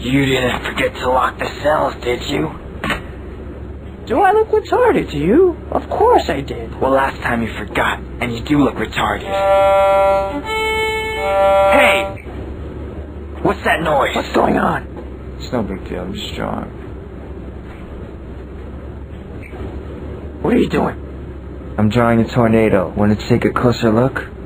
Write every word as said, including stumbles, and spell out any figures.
You didn't forget to lock the cells, did you? Do I look retarded to you? Of course I did. Well, last time you forgot, and you do look retarded. Hey! What's that noise? What's going on? It's no big deal, I'm just drawing. What are you doing? I'm drawing a tornado. Want to take a closer look?